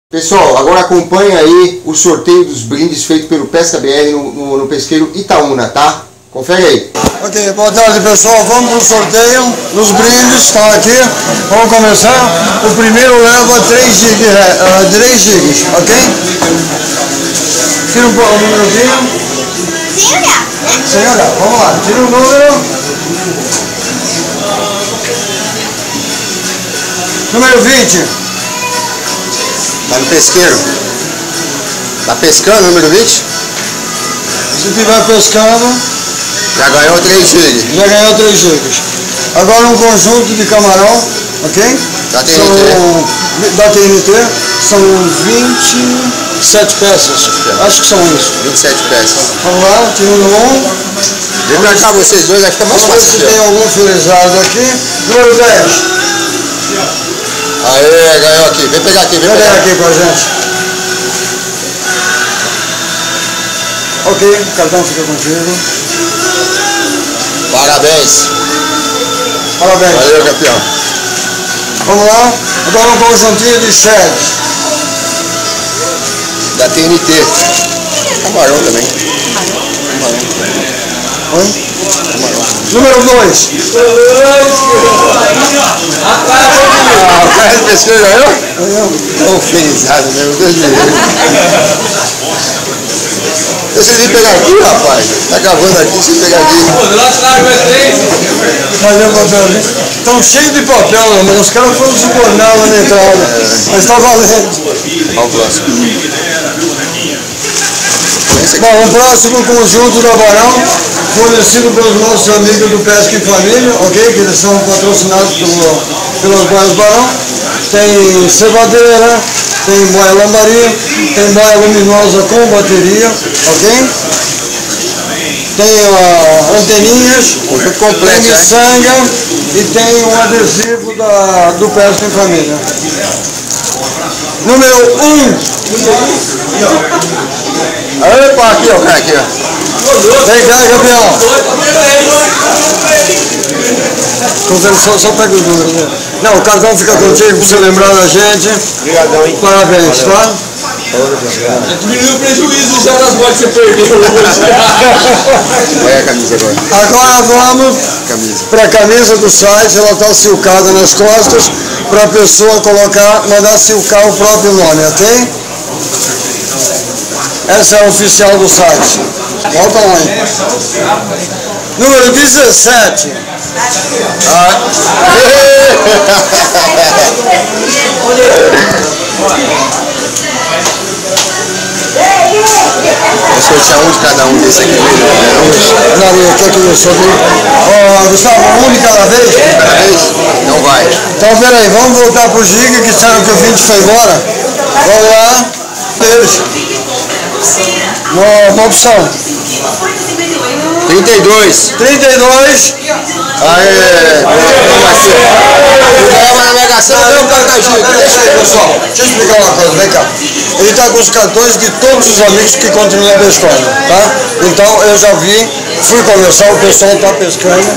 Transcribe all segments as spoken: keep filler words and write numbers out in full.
Pessoal, agora acompanha aí o sorteio dos brindes feito pelo Pesca B R no, no, no pesqueiro Itaúna, tá? Confere aí. Ok, boa tarde pessoal, vamos para o sorteio dos brindes, estão aqui, vamos começar. O primeiro leva três gigas, uh, três gigas, ok? Tira um, um númerozinho. Sem olhar, né? Sem olhar, vamos lá, tira um número. Número vinte. Tá no pesqueiro. Tá pescando, número vinte? Se estiver pescando, já ganhou três gigas. Já ganhou três gigas. Agora um conjunto de camarão, ok? Da T N T. São, da T N T, são vinte e sete peças. Acho que são isso. vinte e sete peças. Vamos lá, tirando um. Vem pra cá vocês dois, acho que é mais Vamos ver fácil. se tem algum felizado aqui. Número dez. Aê, ganhou aqui. Vem pegar aqui, vem Vem pegar aqui com a gente. Ok, o cartão fica contigo. Parabéns. Parabéns. Valeu, campeão. Vamos lá, agora um conjuntinho de sede. Da T N T. Camarão também. Camarão. Oi? Camarão. Número dois. Ah, o cara do pesqueiro ganhou? Ganhou. Ô, felizado mesmo, Deus me livre. Deixa ele vir pegar aqui, rapaz. Tá gravando aqui, deixa ele pegar aqui. Cadê o papel ali? Estão cheios de papel, né? Mas os caras foram subornar lá na entrada. É. Mas tá valendo. Olha o próximo. Bom, o próximo conjunto da Barão, fornecido pelos nossos amigos do Pesca em Família, ok? Que eles são patrocinados pelo, pelos boias Barão. Tem cevadeira, tem boia lambari, tem boia luminosa com bateria, ok? Tem uh, anteninhas, completo, tem né? miçanga e tem um adesivo da, do Pesca em Família. Número um. Opa, aqui, ó, cara, aqui, ó. Vem cá, campeão. Só, só pega os números, né? Não, o cartão fica contigo pra você lembrar da gente. Obrigadão, hein? Parabéns, tá? Diminuiu o prejuízo já das bolas que você perdeu. Olha a camisa agora. Agora vamos para a camisa do site, ela está silcada nas costas, para a pessoa colocar, mandar silcar o próprio nome, ok? Essa é a oficial do site. Volta lá, hein? Número dezessete. Ah. Vou sortear um de cada um desse aqui. Não, quer que eu sorteie? Ó, Gustavo, um de cada vez? Cada vez? Não vai. Então, peraí, vamos voltar pro Giga, que disseram que o vinte foi embora. Vamos lá. Deus. Uma, uma opção. trinta e dois. trinta e dois. Aê! Eu ganhava na Mega Sena, eu ganhei o cartão da Giga. Deixa aí, pessoal. Deixa eu explicar uma coisa, vem cá. Ele está com os cartões de todos os amigos que continuam pescando, tá? Então eu já vi, fui conversar, o pessoal está pescando.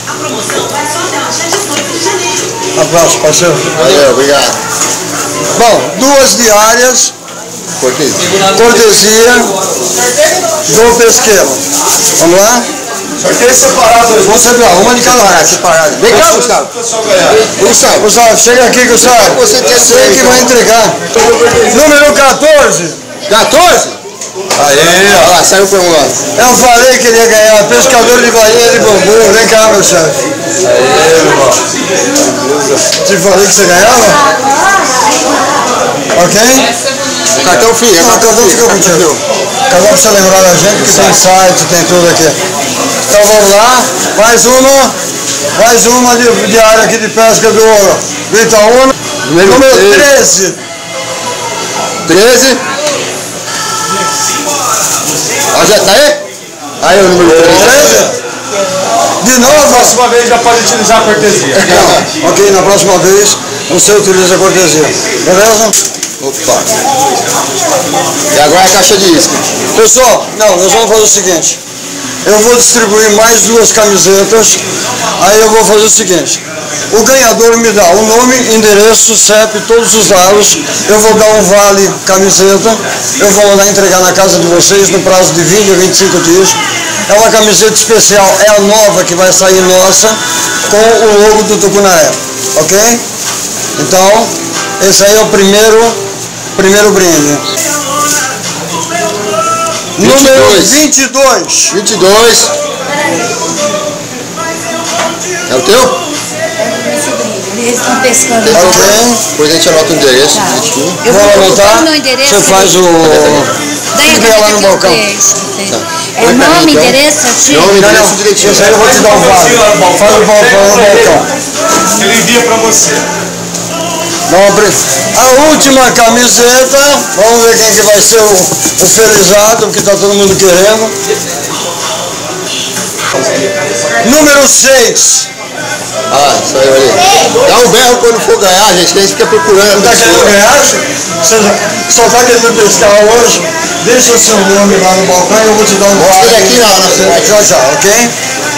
Abraço, parceiro. Valeu, obrigado. Bom, duas diárias. Cortesia. Cortesia do pesqueiro. Vamos lá? Sorteio separado. Vamos separar, uma de cada Separado, separado. Vem cá, Gustavo. Gustavo. Gustavo, chega aqui, Gustavo. Você tem Você que vai entregar. Número quatorze. quatorze? Aê, olha lá, saiu por um lado. Eu falei que ele ia ganhar. Pescador de bainha de bambu. Vem cá, meu chefe. Aê, irmão. Te falei que você ganhava? Ok? O cartão fica. Não, o cartão fica contigo. O cartão precisa lembrar da gente que tem site, tem tudo aqui. Então vamos lá. Mais uma. Mais uma de, de área aqui de pesca do, do Itaúna. Número treze. treze. Ó, já tá aí? Aí o número treze. De novo? Na próxima vez já pode utilizar a cortesia. Não. Ok, na próxima vez você utiliza a cortesia. Beleza? Opa. E agora a caixa de isca. Pessoal, não, nós vamos fazer o seguinte. Eu vou distribuir mais duas camisetas. Aí eu vou fazer o seguinte. O ganhador me dá o nome, endereço, C E P, todos os dados. Eu vou dar um vale camiseta. Eu vou mandar entregar na casa de vocês no prazo de vinte a vinte e cinco dias. É uma camiseta especial, é a nova que vai sair nossa, com o logo do Tucunaé, ok? Então, esse aí é o primeiro, primeiro brinde. Número vinte e dois. vinte e dois. É o teu? Eles estão pescando. Ok. Depois a gente anota o endereço. Tá. Direitinho. Eu vou Vou colocar anotar. o meu endereço. Você faz o... Daí Fica lá no balcão. É Põe pra mim, nome, então. endereço, certinho? Nome, Não, endereço não. direitinho. Esse aí eu vou te dar um vale. Faz o balcão, o balcão. Ele envia pra você. Nobre. A última camiseta, vamos ver quem que vai ser o, o felizado, que está todo mundo querendo. Número seis. Ah, isso aí, olha aí. Dá um berro quando for ganhar, gente, que a gente fica procurando. Está querendo ganhar? Você só está querendo pescar hoje? Deixa o seu nome lá no balcão e eu vou te dar um Mostra vale. ele aqui na- na frente. Já, já, ok?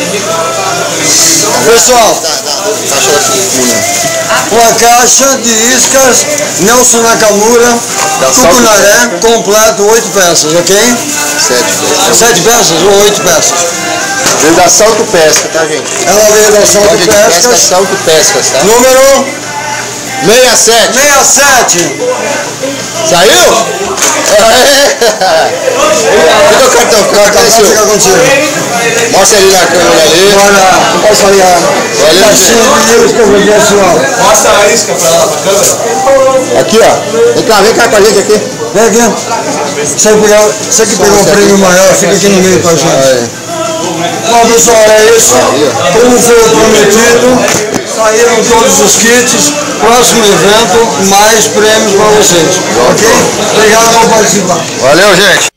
Pessoal, Dá, dá, dá. Caixa da Tucuna. uma caixa de iscas Nelson Nakamura, Tucunaré, completo, oito peças, ok? Sete peças. Sete peças ou oito peças? Veio da Salto Pesca, tá, gente? Ela veio da Salto Loja de pesca, Pescas, Salto Pescas, tá? número sessenta e sete. sessenta e sete. Saiu? Aê! Cadê o cartão? O cartão é Fica seu. contigo. Mostra ali na câmera ali. Olha, posso olhar. Valeu, Caixinha de iscas aqui assim, ó. Mostra a isca pra ela, pra câmera. Aqui, ó. Vem cá, vem cá com a gente aqui. Vem aqui. Você, pegar, você que pegou o prêmio maior, fica aqui no meio com a gente. Aí. Bom, pessoal, é isso. Como foi prometido, saíram todos os kits. Próximo evento, mais prêmios para vocês. Ok? Obrigado por participar. Valeu, gente.